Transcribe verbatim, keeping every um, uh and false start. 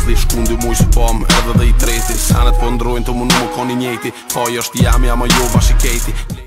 Atli shkundi muj së pom edhe dhe i treti. Sanet po ndrojnë të më numë koni njeti. Po jo është jam, jam o jo bashiketi.